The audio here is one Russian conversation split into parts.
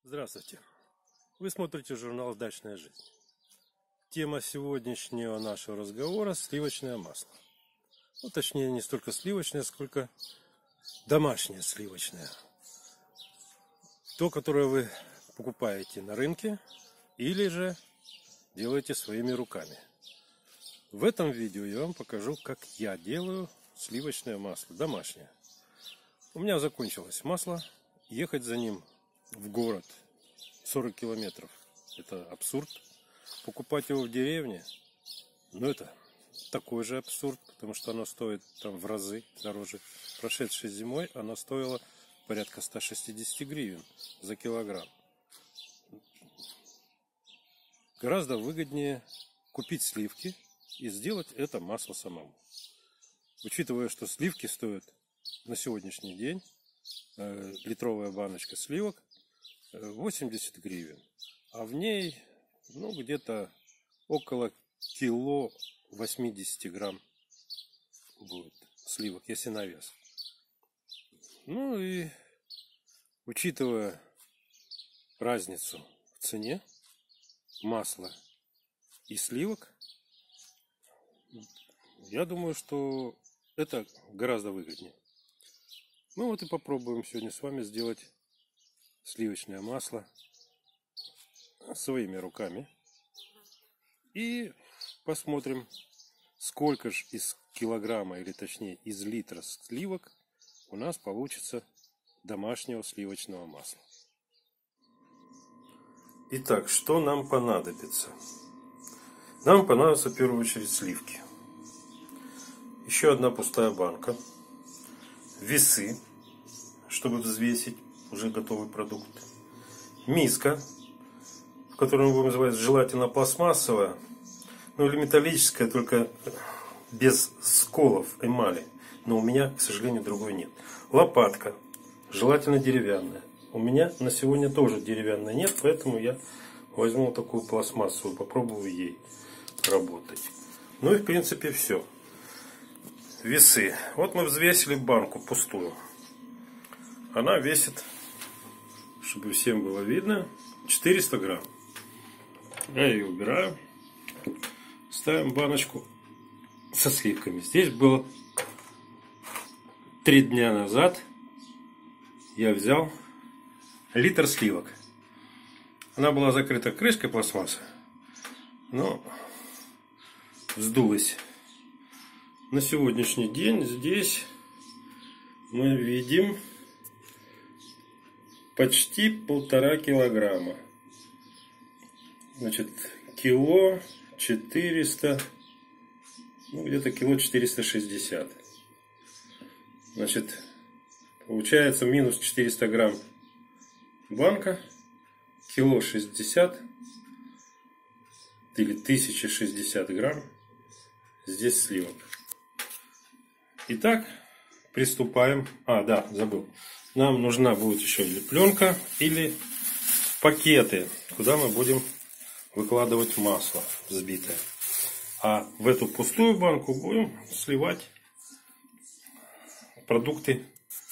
Здравствуйте! Вы смотрите журнал «Дачная жизнь». Тема сегодняшнего нашего разговора – сливочное масло. Ну, точнее, не столько сливочное, сколько домашнее сливочное. То, которое вы покупаете на рынке или же делаете своими руками. В этом видео я вам покажу, как я делаю сливочное масло домашнее. У меня закончилось масло. Ехать за ним в город 40 километров – это абсурд. Покупать его в деревне, ну это такой же абсурд, потому что оно стоит там в разы дороже. Прошедшей зимой оно стоило порядка 160 гривен за килограмм. Гораздо выгоднее купить сливки и сделать это масло самому. Учитывая, что сливки стоят на сегодняшний день, литровая баночка сливок 80 гривен, а в ней где-то около кило 80 грамм будет сливок, если на вес. Ну и учитывая разницу в цене масла и сливок, я думаю, что это гораздо выгоднее. Ну вот и попробуем сегодня с вами сделать сливочное масло своими руками. И посмотрим, сколько же из килограмма, или точнее из литра сливок у нас получится домашнего сливочного масла. Итак, что нам понадобится? Нам понадобится в первую очередь сливки. Еще одна пустая банка. Весы, чтобы взвесить уже готовый продукт. Миска, в которой мы будем называть желательно пластмассовая, или металлическая, только без сколов эмали. Но у меня, к сожалению, другой нет. Лопатка, желательно деревянная. У меня на сегодня тоже деревянной нет, поэтому я возьму такую пластмассовую, попробую ей работать. Ну и в принципе все. Весы. Вот мы взвесили банку пустую. Она весит, чтобы всем было видно, 400 грамм. Я ее убираю. Ставим баночку со сливками. Здесь было 3 дня назад. Я взял литр сливок. Она была закрыта крышкой пластмассы, но вздулась. На сегодняшний день здесь мы видим почти 1,5 килограмма. Значит, кило 400, где-то кило 460. Значит, получается минус 400 грамм банка, кило 60 или 1060 грамм здесь сливок. Итак, приступаем. Да, забыл. Нам нужна будет еще или пленка, или пакеты, куда мы будем выкладывать масло взбитое. А в эту пустую банку будем сливать продукты,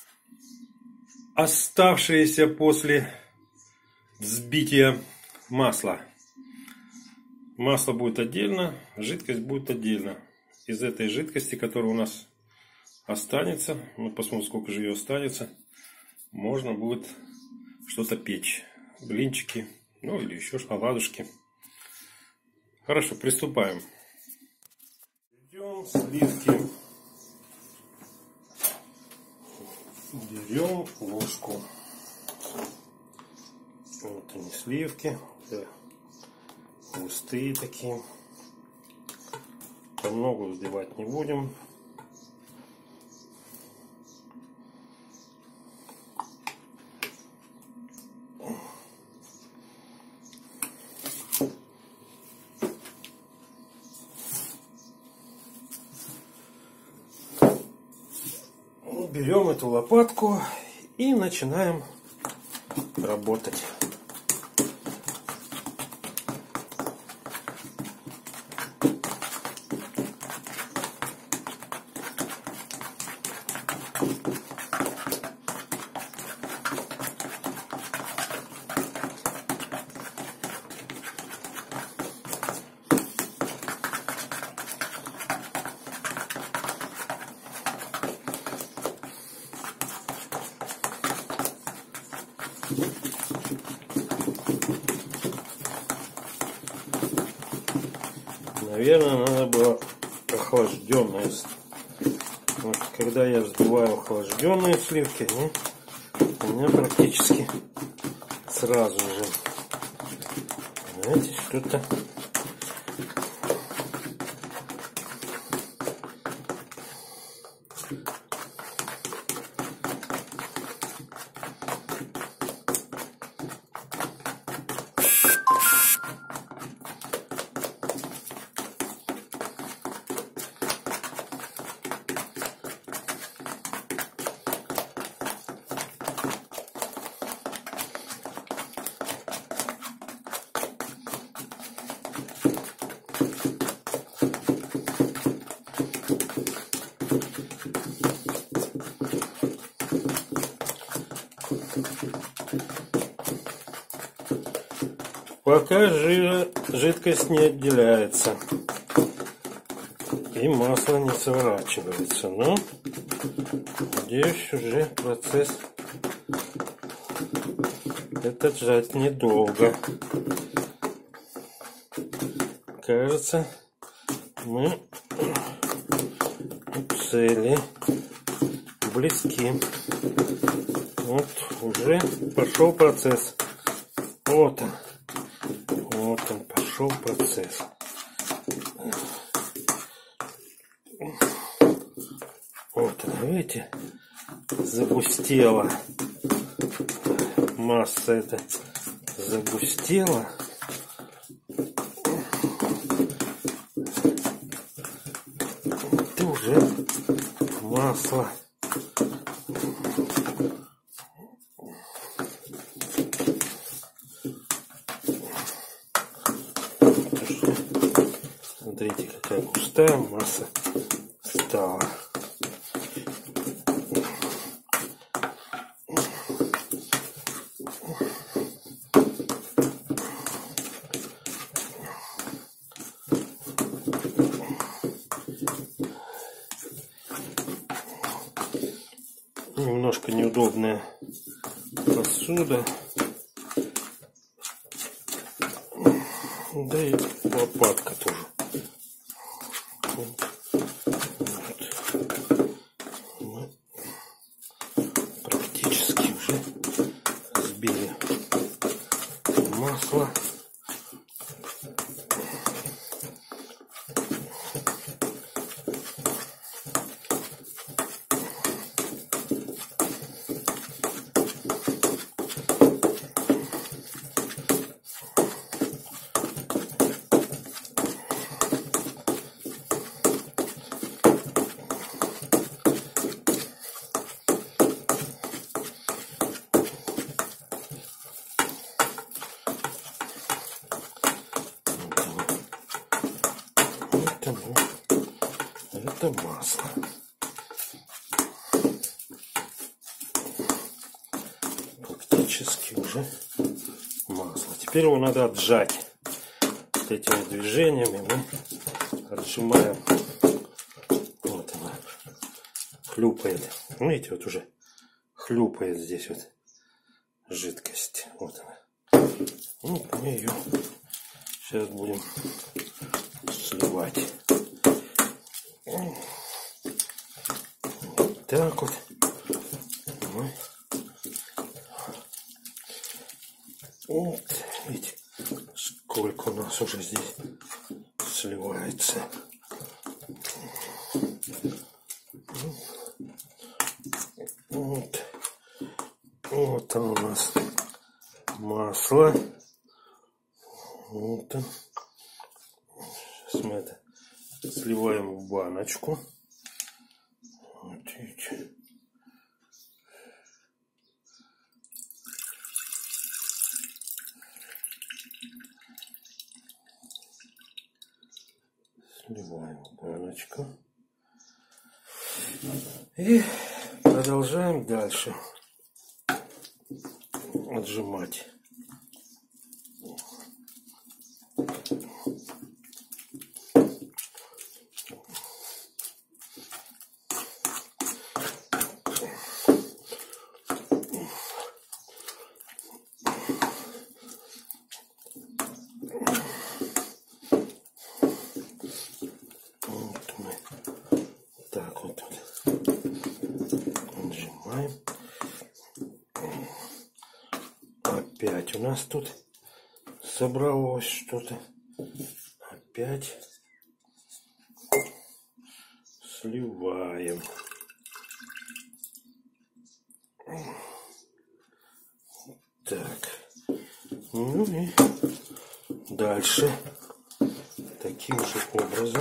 оставшиеся после взбития масла. Масло будет отдельно, жидкость будет отдельно. Из этой жидкости, которая у нас останется, мы посмотрим, сколько же ее останется, можно будет что-то печь. Блинчики, или еще оладушки. Хорошо, приступаем. Берем сливки. Берем ложку. Вот они, сливки. Густые такие. Помногу взбивать не будем. Берем эту лопатку и начинаем работать. Наверное, надо было охлажденные. Вот, когда я взбиваю охлажденные сливки, ну, у меня практически сразу же, знаете, что-то пока жидкость не отделяется и масло не сворачивается, но надеюсь, уже процесс этот жать недолго. Кажется, мы у цели близки. Вот уже пошел процесс. Вот он. Вот он, пошел процесс. Вот он, видите, загустела. Масса эта загустела. Это уже масло. Смотрите, какая густая масса стала. Немножко неудобная посуда. Да и лопатка тоже. Мы практически уже сбили масло. Это масло. Практически уже масло. Теперь его надо отжать. Вот этими движениями мы отжимаем. Вот она хлюпает. Видите, вот уже хлюпает здесь вот жидкость. Вот она. Ну, мы ее сейчас будем сливать. Вот так вот мы. Вот, видите, сколько у нас уже здесь сливается. Вот, вот оно у нас масло. Вот он. Сейчас мы это сливаем в баночку. Вот видите. Сливаем в баночку. И продолжаем дальше отжимать. опять у нас тут собралось что-то. Опять сливаем. Так. Ну и дальше таким же образом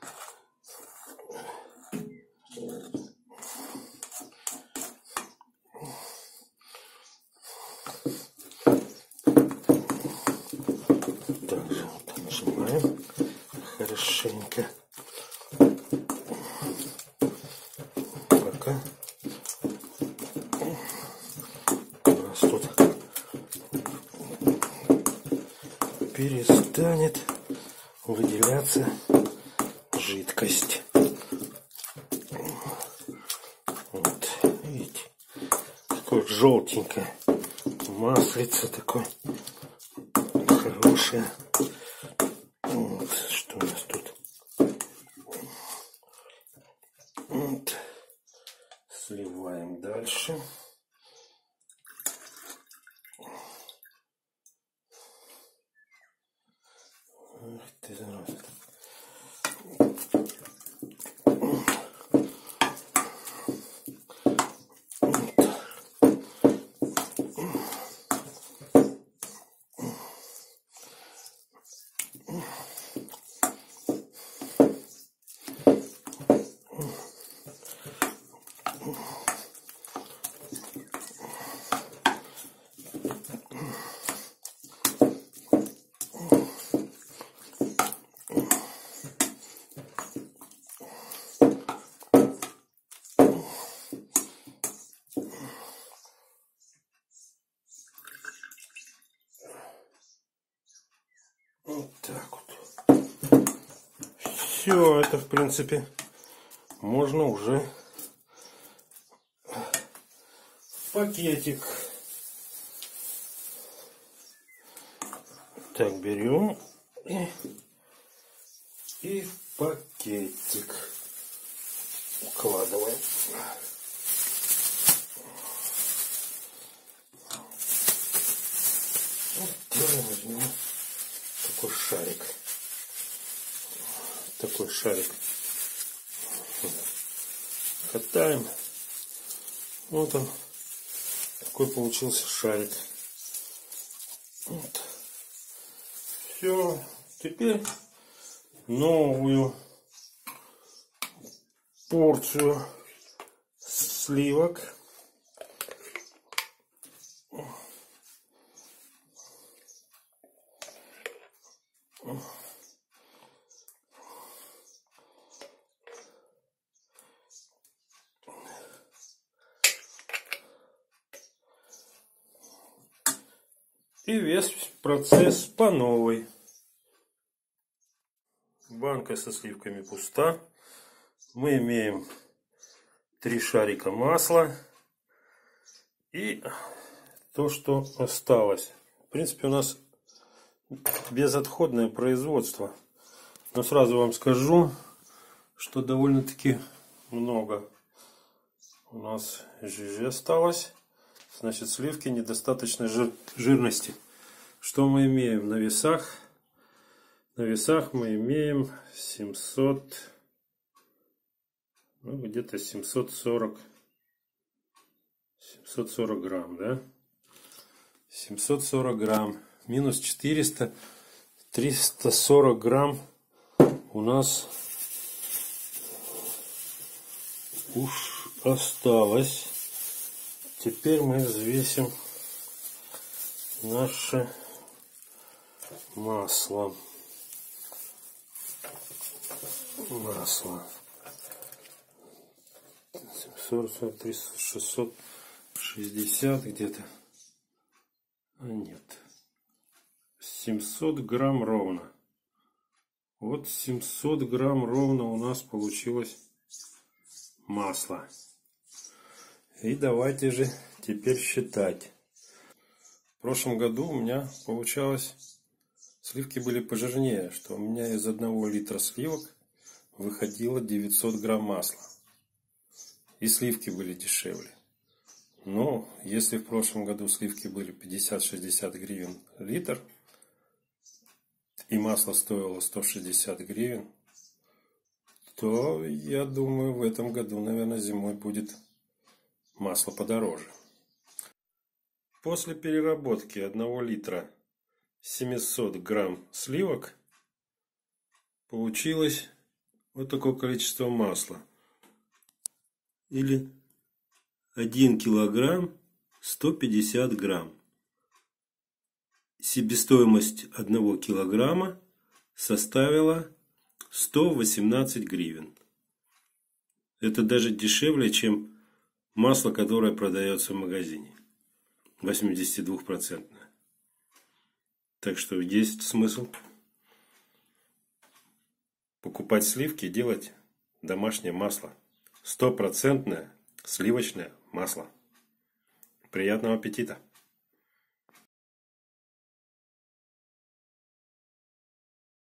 также вот нажимаем хорошенько, пока у нас тут перестанет выделяться жидкость. Вот, видите, такое желтенькое маслице такое хорошее. Вот, что у нас тут? Вот. Сливаем дальше. Ах ты, зараза. Вот так вот. Все, это в принципе можно уже в пакетик. Так, берем и в пакетик укладываем. Вот возьмем такой шарик. Такой шарик. Катаем. Вот он. Такой получился шарик. Вот. Все. Теперь новую порцию сливок. И весь процесс по новой. Банка со сливками пуста. Мы имеем 3 шарика масла и то, что осталось. В принципе, у нас безотходное производство. Но сразу вам скажу, что довольно-таки много у нас жижи осталось. Значит, сливки недостаточной жирности. Что мы имеем на весах? На весах мы имеем 700, ну, где-то 740 грамм, да? 740 грамм. Минус 400, 340 грамм у нас уж осталось. Теперь мы взвесим наше масло. Масло 740, 300, 660 где-то. А нет. 700 грамм ровно. Вот 700 грамм ровно у нас получилось масло. И давайте же теперь считать. В прошлом году у меня получалось, сливки были пожирнее, что у меня из 1 литра сливок выходило 900 грамм масла. И сливки были дешевле. Но если в прошлом году сливки были 50-60 гривен литр, и масло стоило 160 гривен, то я думаю, в этом году, наверное, зимой будет масло подороже. После переработки 1 литра 700 грамм сливок получилось вот такое количество масла. Или 1 килограмм 150 грамм. Себестоимость 1 килограмма составила 118 гривен. Это даже дешевле, чем масло, которое продается в магазине. 82%. Так что есть смысл покупать сливки и делать домашнее масло. 100% сливочное масло. Приятного аппетита!